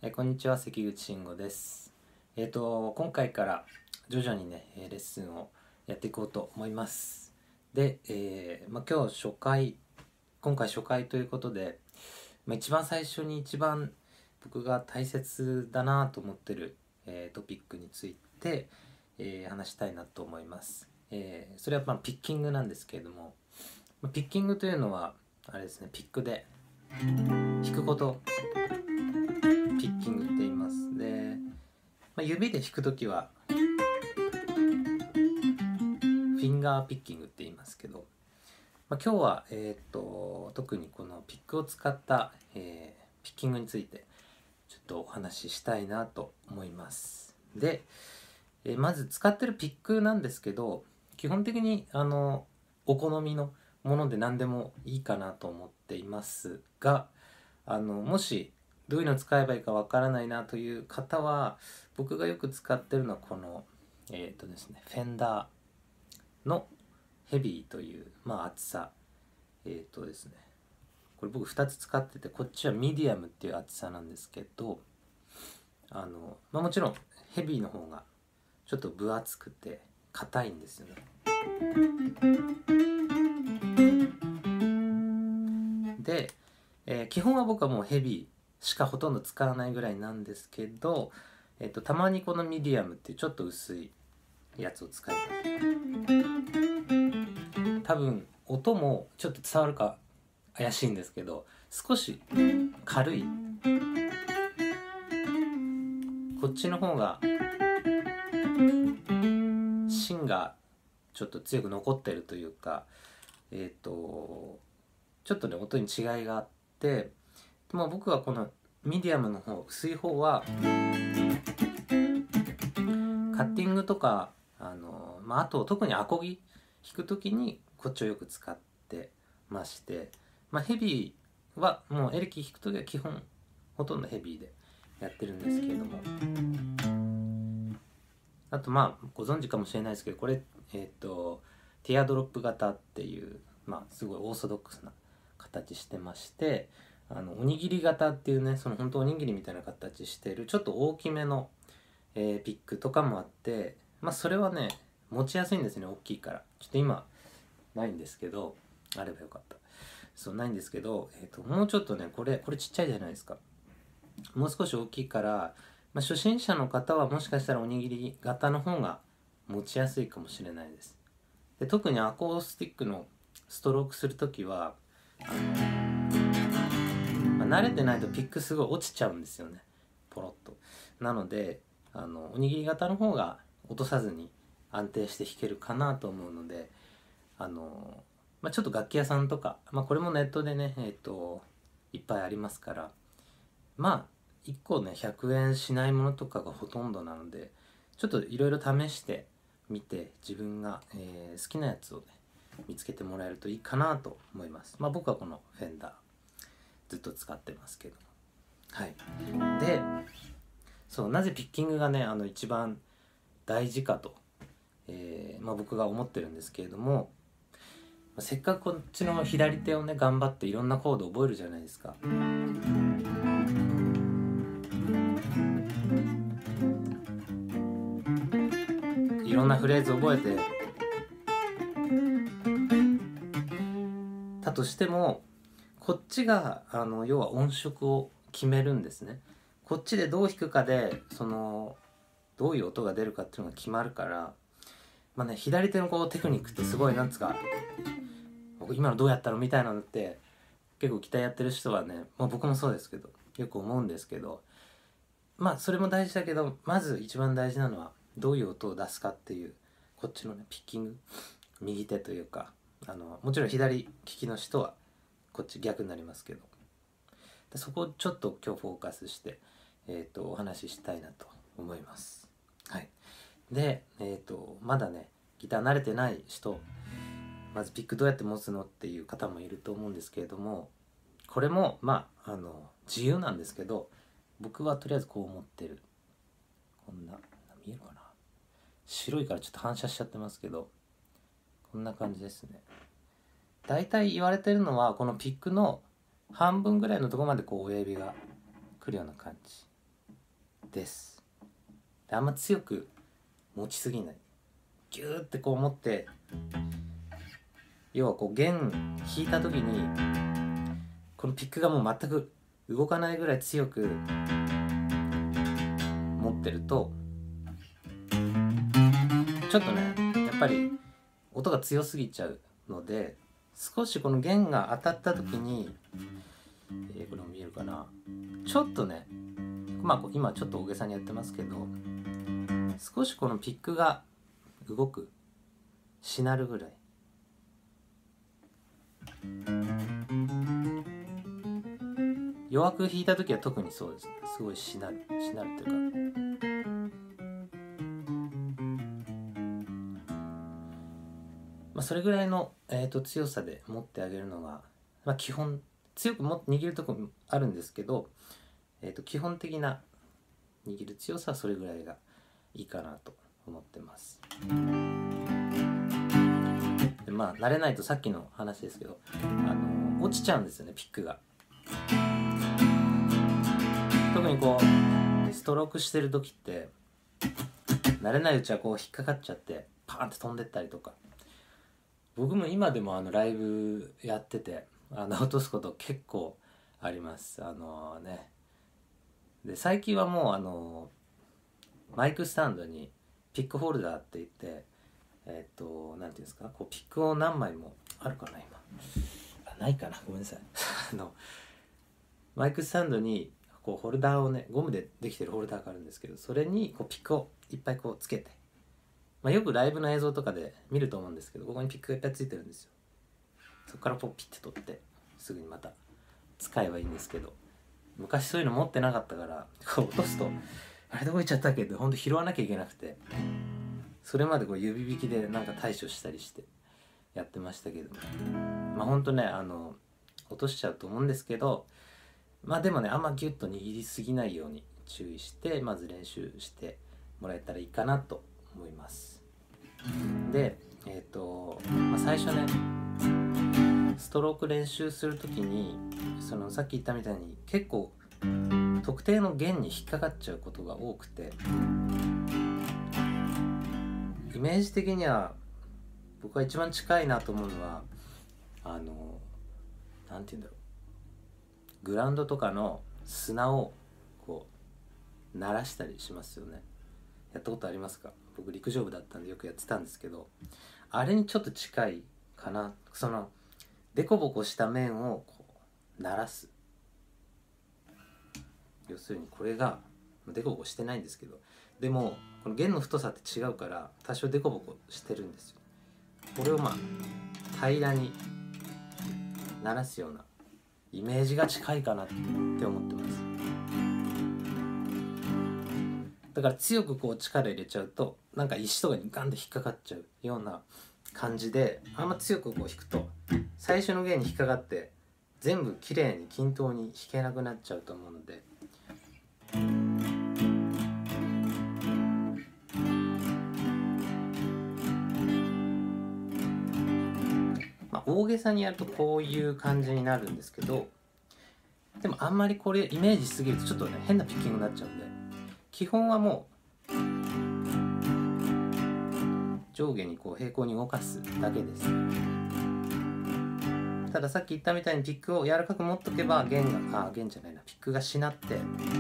こんにちは、関口慎吾です。今回から徐々にね、レッスンをやっていこうと思います。で、今日今回初回ということで、一番最初に一番僕が大切だなと思ってる、トピックについて、話したいなと思います。それはピッキングなんですけれども、ピッキングというのは、あれですね、ピックで弾くこと、ピッキングって言います。で、指で弾くときはフィンガーピッキングって言いますけど、今日は、特にこのピックを使った、ピッキングについてちょっとお話ししたいなと思います。で、まず使ってるピックなんですけど、基本的にお好みのもので何でもいいかなと思っていますが、もしどういうのを使えばいいかわからないなという方は、僕がよく使ってるのはこのですね、フェンダーのヘビーという、厚さですね、これ僕2つ使ってて、こっちはミディアムっていう厚さなんですけど、もちろんヘビーの方がちょっと分厚くて硬いんですよね。で、基本は僕はもうヘビーしかほとんど使わないぐらいなんですけど、たまにこのミディアムっていうちょっと薄いやつを使います。多分音もちょっと伝わるか怪しいんですけど、少し軽い、こっちの方が芯がちょっと強く残ってるというか、ちょっとね音に違いがあって、でも僕はこのミディアムの方、薄い方はカッティングとかあと特にアコギ弾くときにこっちをよく使ってまして、ヘビーはもうエレキ弾くときは基本ほとんどヘビーでやってるんですけれども、あとご存知かもしれないですけど、これティアドロップ型っていう、すごいオーソドックスな形してまして、おにぎり型っていうね、その本当おにぎりみたいな形してるちょっと大きめの、ピックとかもあって、それはね持ちやすいんですね、大きいから。ちょっと今ないんですけど、あればよかった。そうないんですけど、もうちょっとね、これちっちゃいじゃないですか。もう少し大きいから、初心者の方はもしかしたらおにぎり型の方が持ちやすいかもしれないです。で、特にアコースティックのストロークするときは慣れてないとピックすごい落ちちゃうんですよね、ポロッと。なのでおにぎり型の方が落とさずに安定して弾けるかなと思うので、ちょっと楽器屋さんとか、これもネットでねいっぱいありますから、1個ね100円しないものとかがほとんどなので、ちょっといろいろ試してみて自分が、好きなやつをね見つけてもらえるといいかなと思います。僕はこのフェンダーずっと使ってますけど、はい。で、そう、なぜピッキングがね一番大事かと、僕が思ってるんですけれども、せっかくこっちの左手をね頑張っていろんなコード覚えるじゃないですか。いろんなフレーズ覚えてたとしても、こっちが要は音色を決めるんですね。こっちでどう弾くかでどういう音が出るかっていうのが決まるから、左手のこうテクニックってすごい、なんつうか、僕今のどうやったのみたいなのって結構ギターやってる人はね、僕もそうですけどよく思うんですけど、それも大事だけど、まず一番大事なのはどういう音を出すかっていう、こっちのねピッキング、右手というか、もちろん左利きの人はこっち逆になりますけど、そこをちょっと今日フォーカスして、お話ししたいなと思います。はい。で、まだねギター慣れてない人、まずピックどうやって持つのっていう方もいると思うんですけれども、これも自由なんですけど、僕はとりあえずこう思ってる。こんな見えるかな、白いからちょっと反射しちゃってますけど、こんな感じですね。だいたい言われてるのはこのピックの半分ぐらいのところまでこう親指が来るような感じです。であんま強く持ちすぎない、ギューってこう持って、要はこう弦弾いた時にこのピックがもう全く動かないぐらい強く持ってるとちょっとねやっぱり音が強すぎちゃうので、少しこの弦が当たった時に、これも見えるかな、ちょっとね、まあ今ちょっと大げさにやってますけど、少しこのピックが動く、しなるぐらい、弱く弾いた時は特にそうです。すごいしなるというか、それぐらいの、強さで持ってあげるのが、基本。強く握るところもあるんですけど、基本的な握る強さはそれぐらいがいいかなと思ってます。で慣れないと、さっきの話ですけど、落ちちゃうんですよね、ピックが。特にこうストロークしてる時って慣れないうちはこう引っかかっちゃってパーンって飛んでったりとか、僕も今でもライブやってて落とすこと結構あります。で最近はもうマイクスタンドにピックホルダーって言って、なんていうんですか、こうピックを何枚もあるかな、今ないかな、ごめんなさいマイクスタンドにこうホルダーをね、ゴムでできてるホルダーがあるんですけど、それにこうピックをいっぱいこうつけて、よくライブの映像とかで見ると思うんですけど、ここにピックがいっぱいついてるんですよ。そこからこうピッて取ってすぐにまた使えばいいんですけど、昔そういうの持ってなかったから、こう落とすとあれどこ行っちゃったっけって本当拾わなきゃいけなくて、それまでこう指引きでなんか対処したりしてやってましたけど、本当ね落としちゃうと思うんですけど、でもね、あんまギュッと握りすぎないように注意して、まず練習してもらえたらいいかなと思います。で最初ね、ストローク練習するときにさっき言ったみたいに結構特定の弦に引っかかっちゃうことが多くて、イメージ的には僕が一番近いなと思うのはなんて言うんだろう、グラウンドとかの砂をこう鳴らしたりしますよね。やったことありますか？僕陸上部だったんでよくやってたんですけど、あれにちょっと近いかな。そのデコボコした面をこう鳴らす、要するにこれがデコボコしてないんですけど、でもこの弦の太さって違うから多少デコボコしてるんですよ。これを平らに鳴らすようなイメージが近いかなって思ってます。だから強くこう力入れちゃうとなんか石とかにガンって引っかかっちゃうような感じで、あんま強くこう弾くと最初の弦に引っかかって全部きれいに均等に弾けなくなっちゃうと思うので、大げさにやるとこういう感じになるんですけど、でもあんまりこれイメージしすぎるとちょっとね変なピッキングになっちゃうんで、基本はもう上下にこう平行に動かすだけです。たださっき言ったみたいにピックを柔らかく持っとけば弦じゃないな、ピックがしなって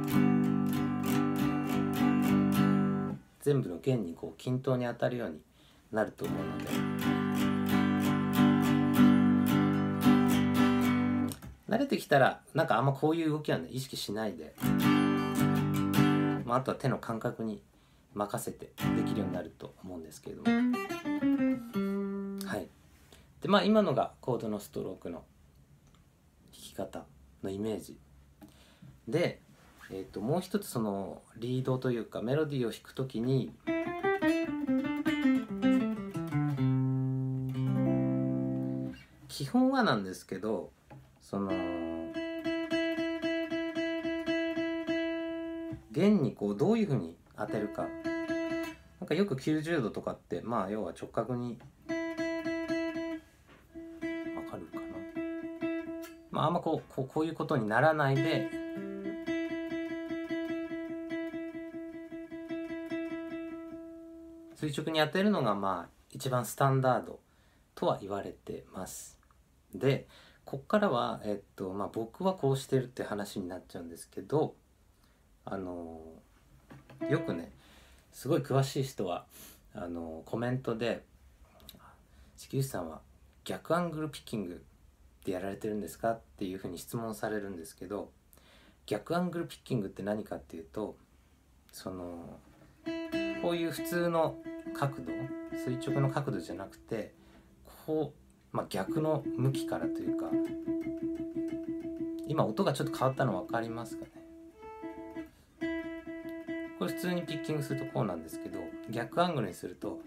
全部の弦にこう均等に当たるようになると思うので、慣れてきたらなんかあんまこういう動きはね意識しないで、あとは手の感覚に任せてできるようになると思うんですけれども、はい。で今のがコードのストロークの弾き方のイメージで、もう一つそのリードというかメロディーを弾くときに基本はなんですけど、その弦にこうどういうふうに当てるか、なんかよく90度とかって要は直角にわかるかな、あんまこういうことにならないで垂直に当てるのがまあ一番スタンダードとは言われてます。でこっからは、まあ、僕はこうしてるって話になっちゃうんですけど、よくねすごい詳しい人はコメントで関口さんは逆アングルピッキングでやられてるんですかっていうふうに質問されるんですけど、逆アングルピッキングって何かっていうと、こういう普通の角度、垂直の角度じゃなくてこう、まあ、逆の向きからというか、今音がちょっと変わったの分かりますかね。これ普通にピッキングするとこうなんですけど、逆アングルにすると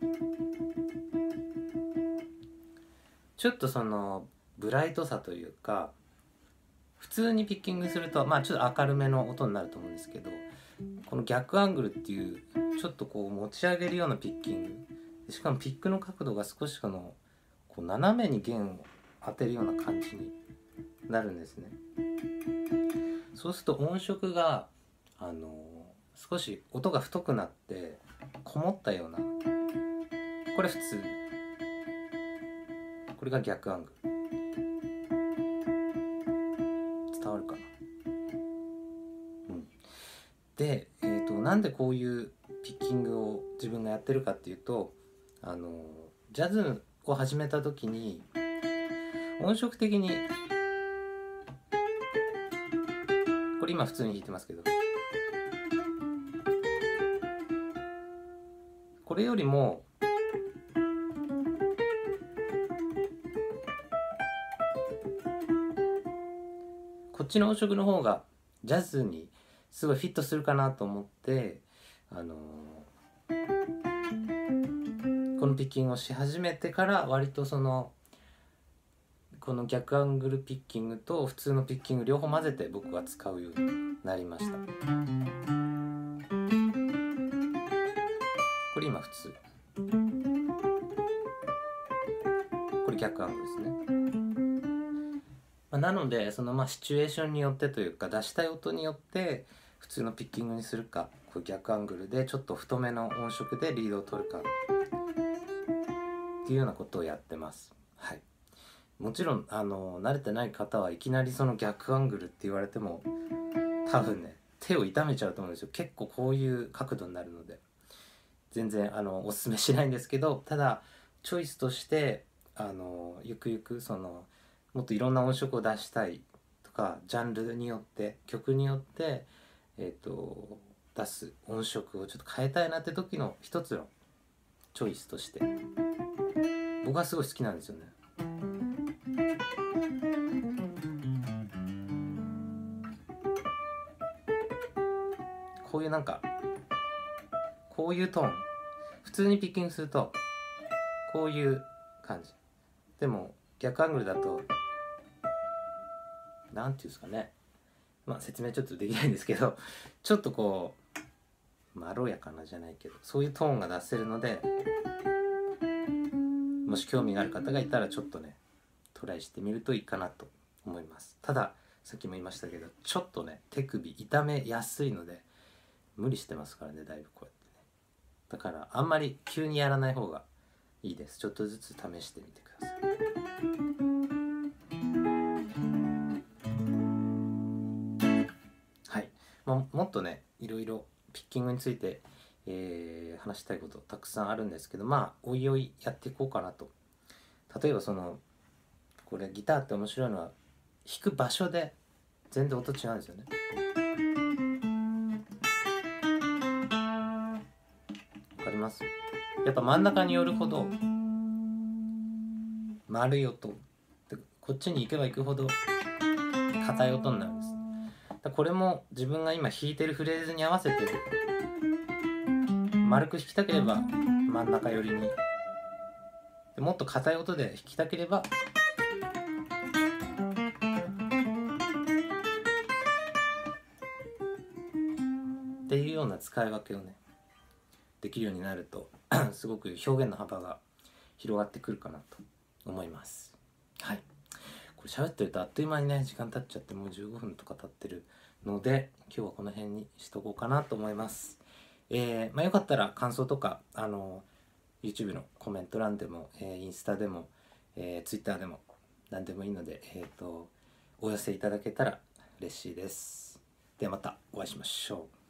ちょっとブライトさというか、普通にピッキングするとまあちょっと明るめの音になると思うんですけど、この逆アングルっていうちょっとこう持ち上げるようなピッキング、しかもピックの角度が少しこう斜めに弦を当てるような感じになるんですね。そうすると音色が少し音が太くなってこもったような、これ普通、これが逆アングル。伝わるかな。で、なんでこういうピッキングを自分がやってるかっていうと、ジャズを始めた時に音色的に、これ今普通に弾いてますけど、これよりもこっちの音色の方がジャズにすごいフィットするかなと思って、このピッキングをし始めてから割とこの逆アングルピッキングと普通のピッキング両方混ぜて僕は使うようになりました。これ今普通、これ逆アングルですね。なのでシチュエーションによってというか、出したい音によって普通のピッキングにするか、こう逆アングルでちょっと太めの音色でリードを取るかっていうようなことをやってます。はい。もちろん慣れてない方はいきなりその逆アングルって言われても多分ね手を痛めちゃうと思うんですよ。結構こういう角度になるので全然おすすめしないんですけど、ただチョイスとしてゆくゆくもっといろんな音色を出したいとか、ジャンルによって曲によって出す音色をちょっと変えたいなって時の一つのチョイスとして僕はすごい好きなんですよね。こういうこういうトーン、普通にピッキングするとこういう感じでも逆アングルだとなんていうんですかね、説明ちょっとできないんですけど、ちょっとこうまろやかなじゃないけどそういうトーンが出せるので、もし興味がある方がいたらちょっとねトライしてみるといいかなと思います。たださっきも言いましたけどちょっとね手首痛めやすいので無理してますからね、だいぶこうやってね。だからあんまり急にやらない方がいいです。ちょっとずつ試してみてください。はい、もっとねいろいろピッキングについて、話したいことたくさんあるんですけど、おいおいやっていこうかなと。例えばこれギターって面白いのは弾く場所で全然音違うんですよね。わかります？やっぱ真ん中に寄るほど丸い音で、こっちに行けば行くほど硬い音になるんです。これも自分が今弾いてるフレーズに合わせて丸く弾きたければ真ん中寄りに、もっと硬い音で弾きたければっていうような使い分けをねできるようになるとすごく表現の幅が広がってくるかなと思います。はい、これ喋ってるとあっという間にね時間経っちゃって、もう15分とか経ってるので今日はこの辺にしとこうかなと思います。 よかったら感想とかYouTube のコメント欄でも、インスタでも、Twitter でも何でもいいので、お寄せいただけたら嬉しいです。ではまたお会いしましょう。